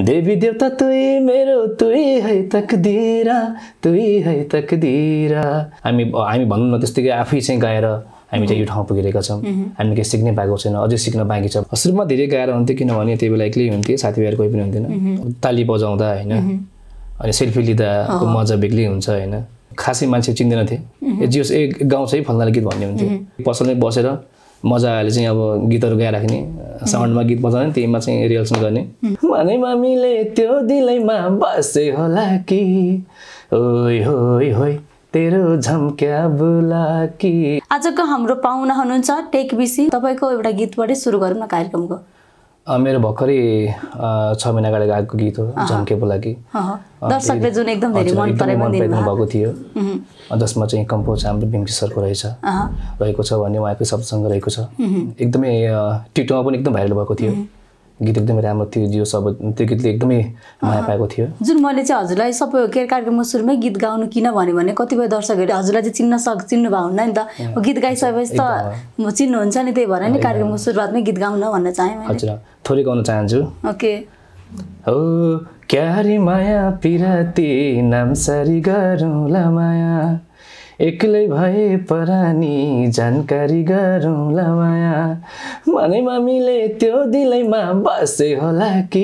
देवी देवता तुई मेरो तुई है तकदीरा हामी भनौँ न त्यस्तै आफै चाहिँ गाएर हामी चाहिँ यो ठाउँ पुगिरहेका छौँ हामी केही सिक्नै पाएको छैन अझै सिक्न बाँकी छ सुरुमा धेरै गाएर हुन्थ्यो किनभने त्यही बेला एक्लै हुन्थ्यो साथीभाइहरू कोही पनि हुन्थेन ताली बजाउँदा हैन अनि सेल्फी लिँदाको मजा बेग्लै हुन्छ हैन खासै मान्छे चिन्दैन थिए जियोस् एक गाउँ चाहिँ फल्नाले गीत भन्ने हुन्थ्यो पसलमै बसेर मजाले चाहिँ अब गीतहरू गाइराख्ने साउन्डमा गीत बजाउने त्यहीमा चाहिँ रिहर्सल गर्ने मनै मामीले त्यो दिलैमा बसे होला कि ओइ होइ होइ तेरो झम्क्या बुलाकी। आजको हाम्रो पाहुना हुनुहुन्छ टेक बीसी। तपाईको एउटा गीतबाटै सुरु गरौँ न कार्यक्रमको। मेरो भर्खरै 6 महिना अगाडि गाएको गीत हो झम्क्या बुलाकी। दर्शकले जुन एकदम धेरै मन परेको भएको थियो जसमा चाहिँ कम्पोज हाम्रो बिम्की सरको रहेको छ भन्ने उहाँकै शब्दसँग रहेको छ। एकदमै टिकटकमा पनि एकदम भाइरल भएको थियो गीत एकदमै राम्रो थियो जियो सब त्यो गीतले एकदमै माया पाएको थियो। जुन मैले चाहिँ हजुरलाई सबै कार्यक्रमको सुरुमै गीत गाउनु किन भने कतिपय दर्शकहरूले हजुरलाई चाहिँ चिन्नु भए हुन्न नि त गीत गाइसकेपछि त चिन्नुहुन्छ नि त्यही भएर नि कार्यक्रमको सुरुवातमै गीत गाउन भन्न चाहे मैले। हजुर थोरै गाउन चाहन्छु। ओके। हो क्यारी माया पिराती नाम सारी गरौँला माया एक्लै भए परानी जानकारी गरौँला माया मनै मामीले त्यो दिलैमा बसे होला कि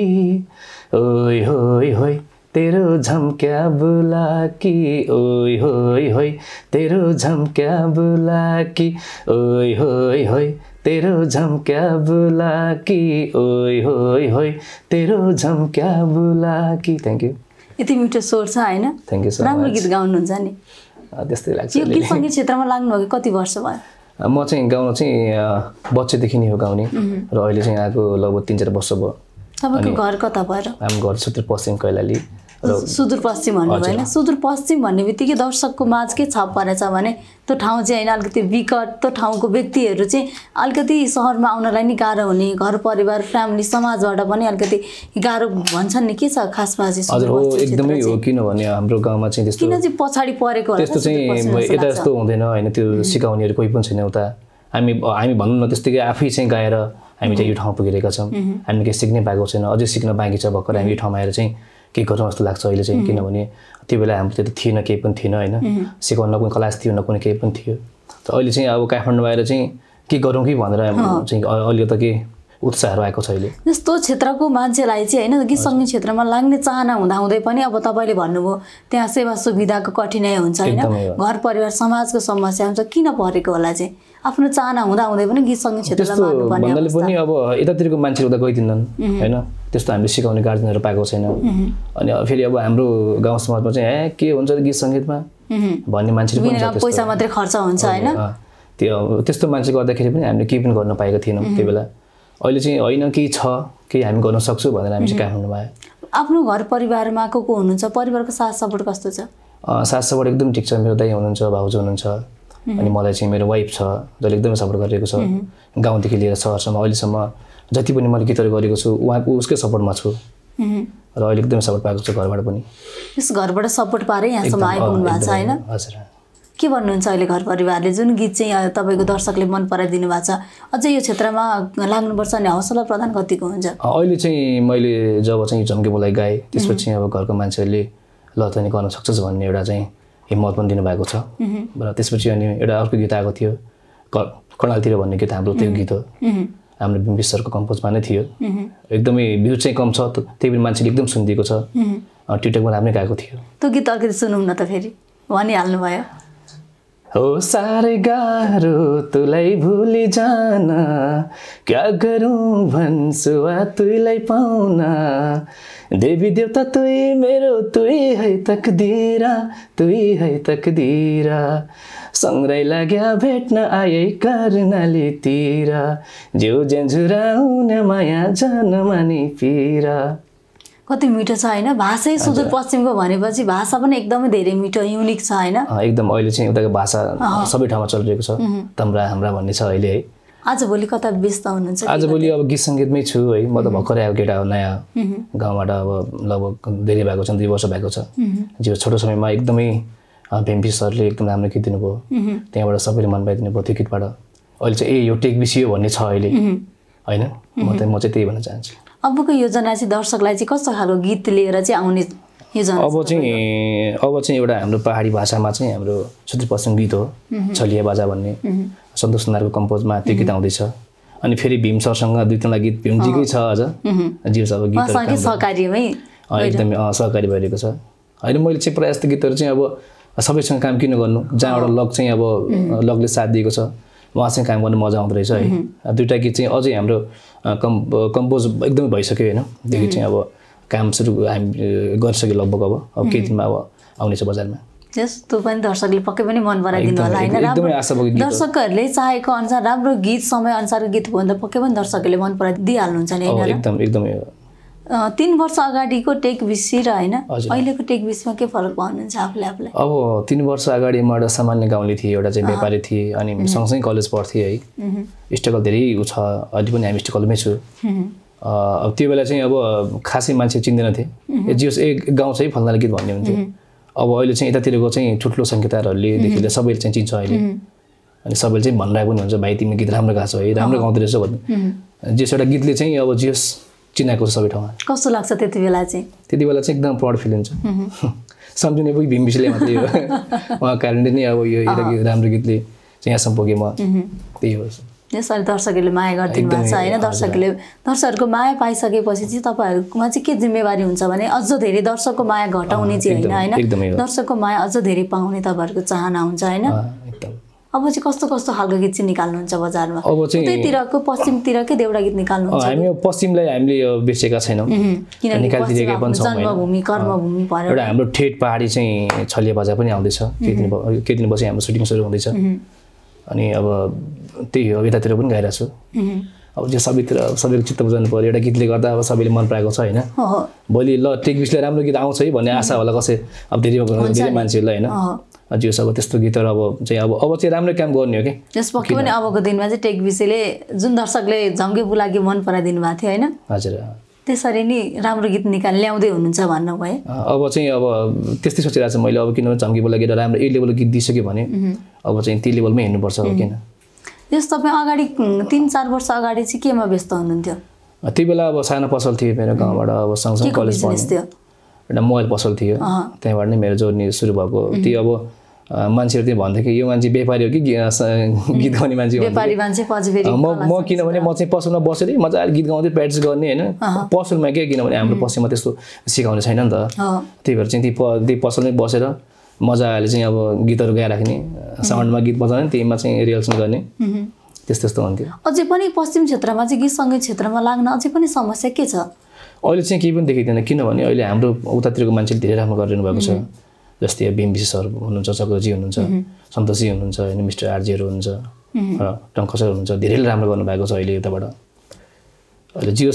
ओइ होइ होइ तेरो झम्क्या बुलाकी ओइ होइ होइ तेरो झम्क्या बुलाकी ओइ होइ होइ तेरो झम्क्या बुलाकी ओइ होइ होइ तेरो झम्क्या बुलाकी। Thank you. यति मिठो स्वर छ हैन? Thank you so much. राम्रो गीत गाउनुहुन्छ नि। त्यस्तै लाग्छ। यो गीत सङ्गीत क्षेत्रमा लाग्नुभयो कति वर्ष भयो? म चाहिँ गाउन चाहिँ बच्चैदेखि नै हो गाउने र अहिले चाहिँ आएको लगभग 3-4 वर्ष भयो। तपाईको घर कता भएर? हाम्रो घर सुदूरपश्चिम कैलाली। सुदूरपश्चिम भन्नु भएन? सुदूरपश्चिम भन्ने बित्तिकै दर्शकको माझ के छाप परेछ भने त्यो ठाउँ चाहिँ हैन अलिकति विकट त्यो ठाउँको व्यक्तिहरू चाहिँ अलिकति सहरमा आउनलाई नि गाह्रो हुने घर परिवार फ्यामिली समाजबाट पनि अलिकति गाह्रो भन्छन् नि के छ खासमा चाहिँ? हजुर हो एकदमै हो किनभने हाम्रो गाउँमा चाहिँ त्यस्तो किन चाहिँ पछाडी परेको होला त्यस्तो चाहिँ यता जस्तो हुँदैन हैन त्यो सिकाउनेहरू कोही पनि छैन उता हामी भनौँ न त्यस्तै आफै चाहिँ गाएर हामी चाहिँ यो ठाउँ पुगिरहेका छौँ हामी केही सिक्नै पाएको छैन अझै सिक्न बाँकी छ भर्खर हामी यो ठाउँमा आएर चाहिँ केही गरौँ जस्तो लाग्छ अहिले चाहिँ किनभने त्यो बेला हाम्रो त्यो थिएन केही पनि थिएन हैन सिकाउन न कुनै क्लास थियो न कुनै केही पनि थियो अहिले चाहिँ अब काठमाडौँ आएर चाहिँ के गरौँ कि भनेर चाहिँ अहिले त के उत्साहहरू आएको छ अहिले। जस्तो क्षेत्रको मान्छेलाई चाहिँ हैन गीत सङ्गीत क्षेत्रमा लाग्ने चाहना हुँदाहुँदै पनि अब तपाईँले भन्नुभयो त्यहाँ सेवा सुविधाको कठिनाइ हुन्छ हैन घर परिवार समाजको समस्या हुन्छ किन परेको होला चाहिँ आफ्नो चाहना हुँदाहुँदै पनि गीत सङ्गीत क्षेत्रमा लाग्नुपर्ने भन्नाले पनि अब यतातिरको मान्छेहरू उता गइदिन्नन् हैन त्यस्तो हामीले सिकाउने गार्जेनहरू पाएको छैन अनि फेरि अब हाम्रो गाउँ समाजमा चाहिँ के हुन्छ गीत सङ्गीतमा भन्ने मान्छेहरू पनि छ पैसा मात्रै खर्च हुन्छ हैन त्यस्तो मान्छे गर्दाखेरि पनि हामीले केही पनि गर्न पाएका थिएनौँ त्यो बेला। अहिले चाहिँ होइन केही छ केही हामी गर्न सक्छौँ भनेर हामी चाहिँ काठमाडौँमा आयो। आफ्नो घर परिवारमा को हुनुहुन्छ परिवारको साथ सपोर्ट कस्तो छ? साथ सपोर्ट एकदम ठिक छ मेरो दाइ हुनुहुन्छ भाउजू हुनुहुन्छ अनि मलाई चाहिँ मेरो वाइफ छ जसले एकदमै सपोर्ट गरिरहेको छ गाउँदेखि लिएर सहरसम्म अहिलेसम्म जति पनि मैले गीतहरू गरेको छु उहाँको उसकै सपोर्टमा छु र अहिले एकदमै सपोर्ट पाएको छु घरबाट पनि। यस घरबाट सपोर्ट पारे यहाँसम्म आइपुग्नु भएको छ हैन? हजुर। के भन्नुहुन्छ अहिले घर परिवारले जुन गीत चाहिँ तपाईँको दर्शकले मन पराइदिनु भएको छ अझै यो क्षेत्रमा लाग्नुपर्छ भने हौसला प्रदान कतिको हुन्छ? अहिले चाहिँ मैले जब चाहिँ झम्के बोलाई गाएँ त्यसपछि अब घरको मान्छेहरूले ल तैँले गर्न सक्छस् भन्ने एउटा चाहिँ हिम्मत पनि दिनुभएको छ र त्यसपछि अनि एउटा अर्को गीत आएको थियो कर्णालतिर भन्ने गीत हाम्रो त्यो गीत हो हाम्रो बिम्बी सरको कम्पोजमा नै थियो एकदमै भ्यू चाहिँ कम छ त्यही पनि मान्छेले एकदम सुनिदिएको छ टिकटकमा राम्रै गाएको थियो। त्यो गीत अलिकति सुनौँ न त फेरि भनिहाल्नु भयो। हो साह्रै गाह्रो तुलाई भुली जान क्या गरौँ भन्छु तुलाई पाउन देवी देवता तुई मेरो तुई है तकदीरा सँगै लाग्या भेट्न आए कर्णालीतिर जिउ जेन्झुराउने माया जनमानी पिरा। कति मिठो छ हैन? भाषै सुदूरपश्चिमको भनेपछि भाषा पनि एकदमै धेरै मिठो युनिक छ हैन? एकदम अहिले चाहिँ उताको भाषा सबै ठाउँमा चलिरहेको छ तम्रा हाम्रा भन्ने छ अहिले है। आजभोलि कता व्यस्त हुनुहुन्छ? आजभोलि अब गीत सङ्गीतमै छु है म त भर्खरै आएको केटा हो नयाँ गाउँबाट अब लगभग धेरै भएको छ 2 वर्ष भएको छ जो छोटो समयमा एकदमै भेम्पी सरले एकदम राम्रो गीत दिनुभयो त्यहाँबाट सबैले मन पाइदिनु भयो त्यो गीतबाट अहिले चाहिँ यो टेक बिसी हो भन्ने छ अहिले हैन म चाहिँ त्यही भन्न चाहन्छु। अबको योजना चाहिँ दर्शकलाई चाहिँ कस्तो खालको गीत लिएर चाहिँ आउने योजना? अब चाहिँ एउटा हाम्रो पहाडी भाषामा चाहिँ हाम्रो सुदूरपश्चिम गीत हो छलिया बाजा भन्ने, सन्तोष सुनारको कम्पोजमा त्यो गीत आउँदैछ। अनि फेरि भीम सरसँग 2-3 गीत भीमजीकै छ अझ जीव सब गीतहरू सहकारीमै एकदमै सहकारी भइरहेको छ। होइन मैले चाहिँ प्रायः जस्तो गीतहरू चाहिँ अब सबैसँग काम किन गर्नु, जहाँबाट लग चाहिँ अब लगले साथ दिएको छ उहाँसँग काम गर्नु मजा आउँदो रहेछ है। 2टा गीत चाहिँ अझै हाम्रो कम्पोज एकदमै भइसक्यो होइन, त्यो गीत चाहिँ अब काम सुरु हामी गरिसक्यो लगभग अब केही दिनमा अब आउनेछ बजारमा। त्यस्तो पनि दर्शकले पक्कै पनि मन पराइदिनु होला होइन? एकदमै आशावादी गीत हो। दर्शकहरूले चाहेको अनुसार राम्रो गीत समय अनुसारको गीत हो भने त पक्कै पनि दर्शकहरूले मन पराइदिइहाल्नुहुन्छ नि होइन? एकदमै 3 वर्ष अगाडिको टेक बिसी र होइन अहिलेको टेक बिसीमा के फरक पाउनुहुन्छ आफूलाई? अब 3 वर्ष अगाडि म एउटा सामान्य गाउँले थिएँ, एउटा चाहिँ व्यापारी थिएँ अनि सँगसँगै कलेज पढ्थेँ है। स्ट्रगल धेरै छ, अहिले पनि हामी स्ट्रगलमै छु। अब त्यो बेला चाहिँ अब खासै मान्छे चिन्दैन थिए, जियोस् एक गाउँ चाहिँ फल्नाले गीत भन्ने हुन्थ्यो। अब अहिले चाहिँ यतातिरको चाहिँ ठुल्ठुलो सङ्गीतकारहरूले देखिले सबैले चाहिँ चिन्छ अहिले, अनि सबैले चाहिँ भनिरहेको पनि हुन्छ भाइ तिमीले गीत राम्रो गाएको छौ है, राम्रो गाउँदो रहेछौ भन्ने। जस एउटा गीतले चाहिँ अब जियोस् चिनाएको छ सबै ठाउँमा। कस्तो लाग्छ त्यति बेला चाहिँ? त्यति बेला चाहिँ एकदम प्राउड फिल हुन्छ। सम्झिने पनि भीम बिसीले मात्रै हो, उहाँ कारणले नै अब यो एउटा राम्रो गीतले चाहिँ यहाँसम्म पुगेँ म, त्यही हो। यसरी दर्शकहरूले माया गरिदिनु भएको छ होइन? दर्शकहरूको माया पाइसकेपछि चाहिँ तपाईँहरूकोमा चाहिँ के जिम्मेवारी हुन्छ भने अझ धेरै दर्शकको माया घटाउने चाहिँ होइन, दर्शकको माया अझ धेरै पाउने तपाईँहरूको चाहना हुन्छ होइन? अब चाहिँ कस्तो खालको गीत चाहिँ निकाल्नुहुन्छ बजारमा? अब चाहिँ उतैतिरको पश्चिमतिरकै देउडा गीत निकाल्नुहुन्छ? हामी पश्चिमलाई हामीले बेचेका छैनौँ, निकालिदिएका पनि छौँ। जन्मभूमि कर्मभूमि पर्यो। एउटा हाम्रो ठेट पहाडी चाहिँ छलिया बाजा पनि आउँदैछ, केही दिन पछि हाम्रो सुटिङ सुरु हुँदैछ। अनि अब त्यही हो, यतातिर पनि गाइरहेको छु। अब त्यो सबैको चित्त बुझाउनु पर्यो, एउटा गीतले गर्दा अब सबैले मन पराएको छ होइन? भोलि ल टेक बिसीले राम्रो गीत आउँछ है भन्ने आशा होला कसै अब धेरै मान्छेहरूलाई होइन? जियो सब त्यस्तो गीतहरू अब चाहिँ राम्रै काम गर्ने हो कि त्यस पक्कै पनि अबको दिनमा चाहिँ टेक बिसीले जुन दर्शकले झम्के बुलाकी मन पराइदिनु भएको थियो होइन? हजुर, त्यसरी नै राम्रो गीत ल्याउँदै हुनुहुन्छ भन्नु भयो। अब चाहिँ अब त्यस्तै सोचिरहेको छु मैले, अब किनभने झम्के बुलाकी राम्रो ए लेभलको गीत दिइसक्यो भने अब चाहिँ त्यो लेभलमै हिँड्नुपर्छ हो किन? यस तपाईँ अगाडि 3-4 वर्ष अगाडि चाहिँ केमा व्यस्त हुनुहुन्थ्यो? त्यो बेला अब सानो पसल थियो मेरो गाउँबाट, अब सँगसँगै कलेज पढ्थेँ, एउटा मोबाइल पसल थियो, त्यहाँबाट नै मेरो जोर्नी सुरु भएको। त्यो अब मान्छेहरू त्यो भन्थे कि यो मान्छे व्यापारी हो कि गीत गाउने मान्छे हो? म किनभने म चाहिँ पसलमा बसेर मजाले गीत गाउँदै प्र्याक्टिस गर्ने होइन, पसलमा के, किनभने हाम्रो पश्चिममा त्यस्तो सिकाउने छैन नि त। त्यही भएर चाहिँ त्यो पसलमै बसेर मजाले चाहिँ अब गीतहरू गाइराख्ने, साउन्डमा गीत बजाउने, त्यहीमा चाहिँ रिहर्सल गर्ने, त्यस्तो हुन्थ्यो। अझै पनि पश्चिम क्षेत्रमा चाहिँ गीत सङ्गीत क्षेत्रमा लाग्न अझै पनि समस्या के छ? अहिले चाहिँ केही पनि देखिँदैन, किनभने अहिले हाम्रो उतातिरको मान्छेले धेरै राम्रो गरिरहनु भएको छ। जस्तै भीम बिसी सर हुनुहुन्छ, चक्रजी हुनुहुन्छ, सन्तोषजी हुनुहुन्छ होइन, मिस्टर आरजीहरू हुनुहुन्छ, टङ्क सर हुनुहुन्छ, धेरैले राम्रो गर्नुभएको छ अहिले यताबाट। अहिले जियो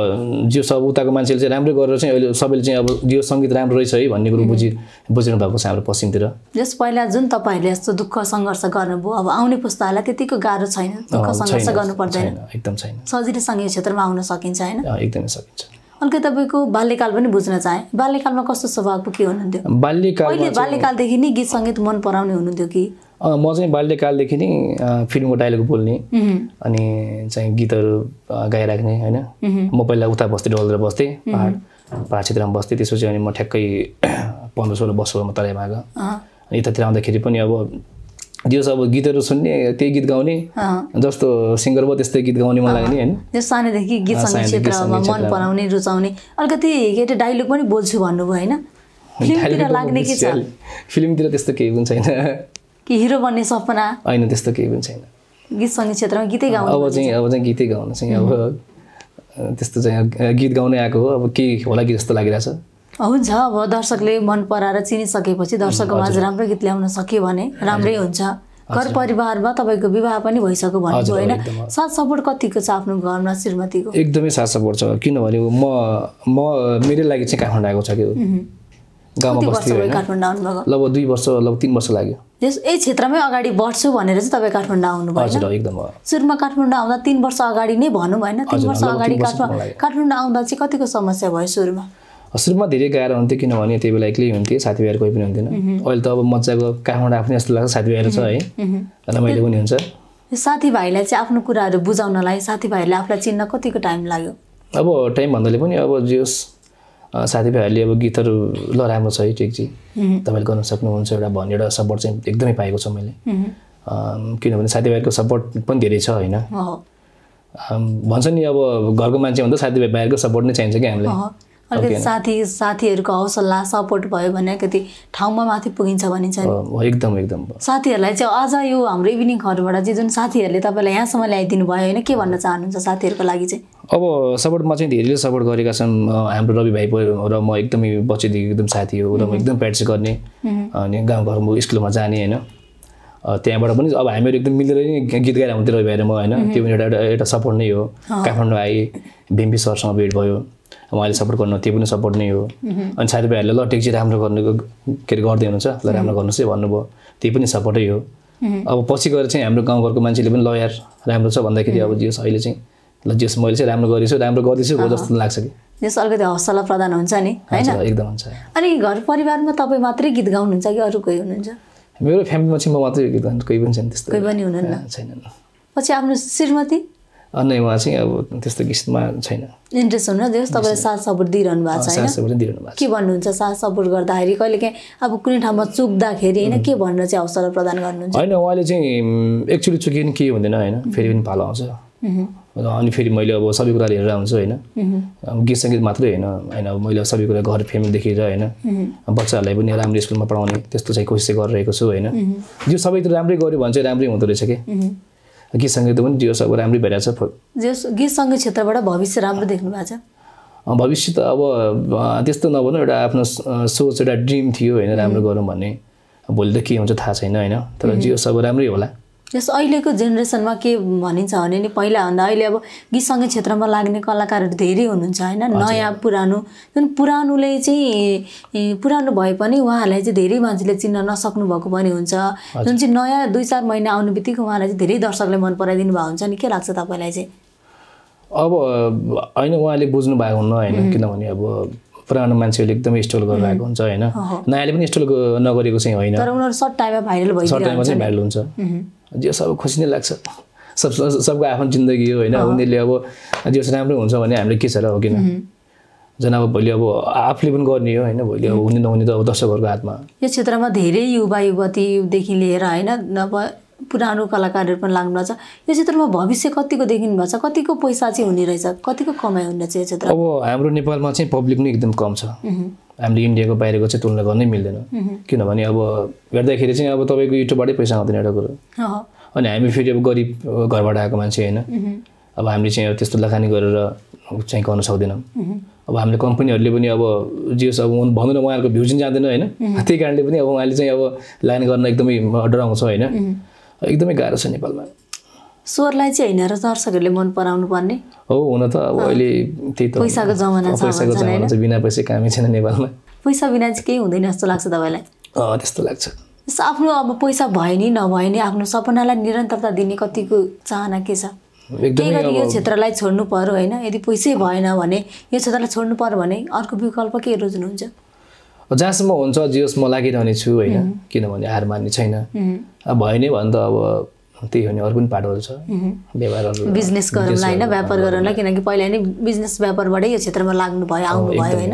सब उताको मान्छेले चाहिँ राम्रो गरेर चाहिँ अहिले सबैले चाहिँ अब जियो सङ्गीत राम्रो रहेछ है भन्ने कुरो बुझिनु भएको छ हाम्रो पश्चिमतिर। जस पहिला जुन तपाईँहरूले यस्तो दुःख सङ्घर्ष गर्नुभयो, अब आउने पुस्ताहरूलाई त्यतिको गाह्रो छैन, दुःख सङ्घर्ष गर्नु पर्दैन, एकदम छैन, सजिलैसँग यो क्षेत्रमा आउन सकिन्छ होइन? एकदमै सकिन्छ। अलिकति तपाईँको बाल्यकाल पनि बुझ्न चाहे, बाल्यकालमा कस्तो स्वभावको के हुनुहुन्थ्यो? बाल्यकालदेखि नै गीत सङ्गीत मन पराउने हुनुहुन्थ्यो कि? म चाहिँ बाल्यकालदेखि नै फिल्मको डायलग बोल्ने अनि चाहिँ गीतहरू गाइराख्ने होइन। म पहिला उता बस्थेँ, डोलर बस्थेँ, पहाड क्षेत्रमा बस्थेँ। त्यसपछि अनि म ठ्याक्कै 15-16 वर्षमा तराईमा गएँ। अनि यतातिर आउँदाखेरि पनि अब जो अब गीतहरू सुन्ने, त्यही गीत गाउने, जस्तो सिङ्गर भयो त्यस्तै गीत गाउने मन लाग्ने होइन। त्यो सानैदेखि गीत सङ्गीत क्षेत्रमा मन पराउने, रुचाउने। अलिकति के डायलग पनि बोल्छु भन्नुभयो होइन? फिल्मतिर लाग्ने के छ? फिल्मतिर त्यस्तो केही पनि छैन कि हिरो बन्ने सपना? होइन, त्यस्तो केही पनि छैन। गीत सङ्गीत क्षेत्रमा गीतै गाउनु? अब चाहिँ गीतै गाउनु चाहिँ अब त्यस्तो चाहिँ गीत गाउनै आएको हो, अब के होला कि जस्तो लागिरहेछ। हुन्छ, अब दर्शकले मन पराएर चिनिसकेपछि दर्शकको माझ राम्रो गीत ल्याउन सक्यो भने राम्रै हुन्छ। घर परिवारमा तपाईँको विवाह पनि भइसक्यो भन्नुभयो होइन? साथ सपोर्ट कतिको छ आफ्नो घरमा श्रीमतीको? एकदमै साथ सपोर्ट छ, किनभने म मेरो लागि चाहिँ काठमाडौँ आएको छ कि गाउँमा बस्थ्यो होइन। लगभग 2 वर्ष, लगभग 3 वर्ष लाग्यो। यही क्षेत्रमै अगाडि बढ्छु भनेर चाहिँ तपाईँ काठमाडौँ आउनुभयो? हजुर, एकदम। सुरुमा काठमाडौँ आउँदा 3 वर्ष अगाडि नै भनौँ होइन? 3 वर्ष अगाडि काठमाडौँ आउँदा चाहिँ कतिको समस्या भयो सुरुमा? सुरुमा धेरै गाह्रो हुन्थ्यो, किनभने त्यही बेला एक्लै हुन्थेँ, साथीभाइहरू कोही पनि हुन्थेन। अहिले त अब मजाको काठमाडौँ आफ्नै जस्तो लाग्छ, साथीभाइहरू छ है, रमाइलो पनि हुन्छ। साथीभाइलाई चाहिँ आफ्नो कुराहरू बुझाउनलाई, साथीभाइहरूले आफूलाई चिन्न कतिको टाइम लाग्यो? अब टाइम भन्दाले पनि अब जे होस् साथीभाइहरूले अब गीतहरू ल राम्रो छ है टेकजी तपाईँले गर्न सक्नुहुन्छ एउटा भन्ने एउटा सपोर्ट चाहिँ एकदमै पाएको छु मैले किनभने साथीभाइहरूको सपोर्ट पनि धेरै छ होइन भन्छ नि अब घरको मान्छे भन्दा साथीभाइ बाहिरको सपोर्ट नै चाहिन्छ कि हामीलाई अलिकति साथीहरूको हौसला सपोर्ट भयो भने कति ठाउँमा माथि पुगिन्छ भनिन्छ नि एकदम एकदम साथीहरूलाई चाहिँ अझ यो हाम्रो इभिनिङहरूबाट चाहिँ जुन साथीहरूले तपाईँलाई यहाँसम्म ल्याइदिनु भयो होइन के भन्न चाहनुहुन्छ साथीहरूको लागि चाहिँ अब सपोर्टमा चाहिँ धेरैले सपोर्ट गरेका छन् हाम्रो रवि भाइ र म एकदमै बच्चैदेखि एकदम साथी हो र म एकदम प्र्याक्टिस गर्ने अनि गाउँघरमा स्कुलमा जाने होइन त्यहाँबाट पनि अब हामीहरू एकदम मिलेर नै गीत गाएर हुन्थ्यो रवि भाइ र म होइन त्यो पनि एउटा सपोर्ट नै हो काठमाडौँ आएँ भिम्पी सरसँग भेट भयो उहाँले सपोर्ट गर्नु त्यो पनि सपोर्ट नै हो अनि साथीभाइहरूले ल टेक चाहिँ राम्रो गर्नुको के अरे गर्दै हुनुहुन्छ ल राम्रो गर्नुहोस् है भन्नुभयो त्यही पनि सपोर्टै हो अब पछि गएर चाहिँ हाम्रो गाउँघरको मान्छेले पनि ल यार राम्रो छ भन्दाखेरि अब जस अहिले चाहिँ ल जस मैले चाहिँ राम्रो गरेछु राम्रो गर्दैछु हो जस्तो लाग्छ कि जस अलिकति हौसला प्रदान हुन्छ नि होइन एकदम हुन्छ अनि घर परिवारमा तपाईँ मात्रै गीत गाउनुहुन्छ कि अरू कोही हुनुहुन्छ मेरो फ्यामिलीमा चाहिँ म मात्रै गीत गाउनु कोही पनि छैन त्यस्तो कोही पनि हुनुहुन्न छैनन् पछि आफ्नो श्रीमती नै उहाँ चाहिँ अब त्यस्तो गीतमा छैन इन्ट्रेस्ट हुन्न जस तपाईँले साथ सपोर्ट दिइरहनु भएको छ होइन के भन्नुहुन्छ साथ सपोर्ट गर्दाखेरि कहिलेकाहीँ अब कुनै ठाउँमा चुक्दाखेरि होइन के भनेर चाहिँ हौसला प्रदान गर्नुहुन्छ होइन उहाँले चाहिँ एक्चुअली चुक्यो नि के हुँदैन होइन फेरि पनि पालो आउँछ अनि फेरि मैले अब सबै कुरा हेरेर आउँछु होइन गीत सङ्गीत मात्रै होइन होइन अब मैले सबै कुरा घर फ्यामिली देखेर होइन बच्चाहरूलाई पनि राम्रो स्कुलमा पढाउने त्यस्तो चाहिँ कोसिस गरिरहेको छु होइन यो सबै त राम्रै गऱ्यो भने चाहिँ राम्रै हुँदो रहेछ कि गीत सङ्गीत पनि जो सब राम्रै भइरहेछ गीत सङ्गीत क्षेत्रबाट भविष्य राम्रो देख्नु भएको छ भविष्य त अब त्यस्तो नभनौँ एउटा आफ्नो सोच एउटा ड्रिम थियो होइन राम्रो गरौँ भन्ने भोलि त के हुन्छ थाहा छैन होइन तर जो सब राम्रै होला जस अहिलेको जेनेरेसनमा के भनिन्छ भने नि पहिलाभन्दा अहिले अब गीत सङ्गीत क्षेत्रमा लाग्ने कलाकारहरू धेरै हुनुहुन्छ होइन नयाँ पुरानो जुन पुरानोले चाहिँ पुरानो भए पनि उहाँहरूलाई चाहिँ धेरै मान्छेले चिन्न नसक्नु भएको पनि हुन्छ जुन चाहिँ नयाँ 2-4 महिना आउने बित्तिकै उहाँलाई चाहिँ धेरै दर्शकले मन पराइदिनु भएको हुन्छ नि के लाग्छ तपाईँलाई चाहिँ अब होइन उहाँले बुझ्नु भएको हुन्न होइन किनभने अब पुरानो मान्छेहरूले एकदमै स्टोल गरिरहेको हुन्छ होइन नयाँले पनि स्टोल नगरेको चाहिँ होइन तर उनीहरू सर्ट टाइममा भाइरल भइरहेको सर्ट टाइममा चाहिँ भाइरल हुन्छ जे सब खुसी नै लाग्छ सबको आफ्नो जिन्दगी हो होइन उनीहरूले अब जे राम्रो हुन्छ भने हामीले के छ र हो किन झन् अब भोलि अब आफूले पनि गर्ने हो होइन भोलि अब हुने नहुने त अब दर्शकहरूको हातमा यो क्षेत्रमा धेरै युवा युवतीदेखि लिएर होइन पुरानो कलाकारहरू पनि लाग्नु भएको छ यो क्षेत्रमा भविष्य कतिको देखिनु भएको छ कतिको पैसा चाहिँ हुने रहेछ कतिको कमाइ हुने चाहिँ यो क्षेत्र अब हाम्रो नेपालमा चाहिँ पब्लिक नै एकदम कम छ हामीले इन्डियाको बाहिरको चाहिँ तुलना गर्नै मिल्दैन किनभने अब हेर्दाखेरि चाहिँ अब तपाईँको युट्युबबाटै पैसा आउँदैन एउटा कुरो अनि हामी फेरि अब गरिब घरबाट आएको मान्छे होइन अब हामीले चाहिँ त्यस्तो लगानी गरेर चाहिँ गर्न सक्दैनौँ अब हामीले कम्पनीहरूले पनि अब जे अब भन्नु न उहाँहरूको भ्यू चाहिँ जाँदैन होइन त्यही कारणले पनि अब उहाँले चाहिँ अब लगानी गर्न एकदमै डराउँछ होइन एकदमै गाह्रो छ नेपालमा स्वरलाई चाहिँ होइन र दर्शकहरूले मन पराउनु पर्ने हो हुन त अब अहिले त्यही त पैसाको जमाना छ बिना पैसा कामै छैन नेपालमा पैसा बिना चाहिँ केही हुँदैन जस्तो लाग्छ तपाईँलाई त्यस्तो लाग्छ आफ्नो अब पैसा भयो नि नभए नि आफ्नो सपनालाई निरन्तरता दिने कतिको चाहना के छ केही गरी यो क्षेत्रलाई छोड्नु पर्यो होइन यदि पैसै भएन भने यो क्षेत्रलाई छोड्नु पर्यो भने अर्को विकल्प के रोज्नुहुन्छ जहाँसम्म हुन्छ जे होस् म लागिरहने छु होइन किनभने हार मान्ने छैन भयो नै भने त अब त्यही हो नि अरू पनि पाटोहरू छ व्यापारहरू बिजनेस गरौँला होइन व्यापार गरौँला किनकि पहिला नै बिजनेस व्यापारबाटै यो क्षेत्रमा लाग्नु भयो आउनु भयो होइन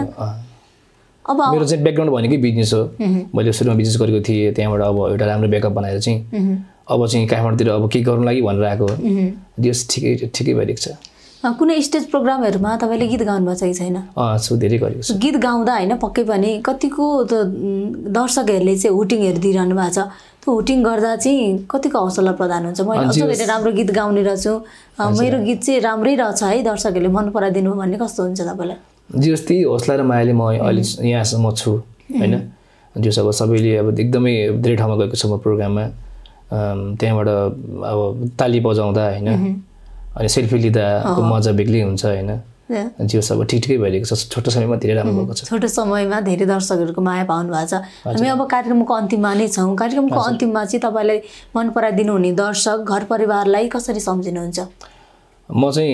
अब मेरो चाहिँ ब्याकग्राउन्ड भनेकै बिजनेस हो मैले सुरुमा बिजनेस गरेको थिएँ त्यहाँबाट अब एउटा राम्रो ब्याकअप बनाएर चाहिँ अब चाहिँ काठमाडौँतिर अब के गर्नु लागि भनेर आएको हो जस ठिकै भइरहेको छ कुनै स्टेज प्रोग्रामहरूमा तपाईँले गीत गाउनु भएको छ कि छैन छु धेरै गरेको छु गीत गाउँदा होइन पक्कै पनि कतिको त दर्शकहरूले चाहिँ हुटिङहरू दिइरहनु भएको छ त्यो हुटिङ गर्दा चाहिँ कतिको हौसला प्रदान हुन्छ मैले अझ धेरै राम्रो गीत गाउने रहेछु मेरो गीत चाहिँ राम्रै रहेछ है दर्शकहरूले मन पराइदिनु भन्ने कस्तो हुन्छ तपाईँलाई जस त्यही हौसला र मायाले म अहिले यहाँसम्म छु होइन जस अब सबैले अब एकदमै धेरै ठाउँमा गएको छु म प्रोग्राममा त्यहाँबाट अब ताली बजाउँदा होइन अनि सेल्फी लिँदाको मजा बेग्लै हुन्छ होइन जे सब ठिकै भइरहेको छ छोटो समयमा धेरै राम्रो भएको छ छोटो समयमा धेरै दर्शकहरूको माया पाउनु भएको छ हामी अब कार्यक्रमको अन्तिममा नै छौँ कार्यक्रमको अन्तिममा चाहिँ तपाईँलाई मन पराइदिनु हुने दर्शक घर परिवारलाई कसरी सम्झिनुहुन्छ म चाहिँ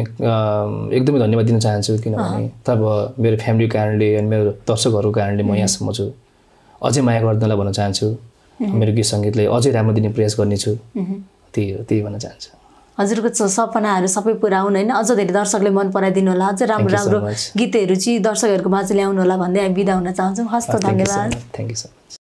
एकदमै धन्यवाद दिन चाहन्छु किनभने तब मेरो फ्यामिलीको कारणले अनि मेरो दर्शकहरूको कारणले म यहाँसम्म छु अझै माया गर्नलाई भन्न चाहन्छु मेरो गीत सङ्गीतलाई अझै राम्रो दिने प्रयास गर्नेछु त्यही हो त्यही भन्न चाहन्छु हजुरको सपनाहरू सबै पुरा हुन् होइन, अझ धेरै दर्शकले मन पराइदिनु होला, अझ राम्रो राम्रो गीतहरू चाहिँ दर्शकहरूको माझ ल्याउनु होला भन्दै हामी बिदा हुन चाहन्छौँ। हस्त, धन्यवाद। Thank you so much.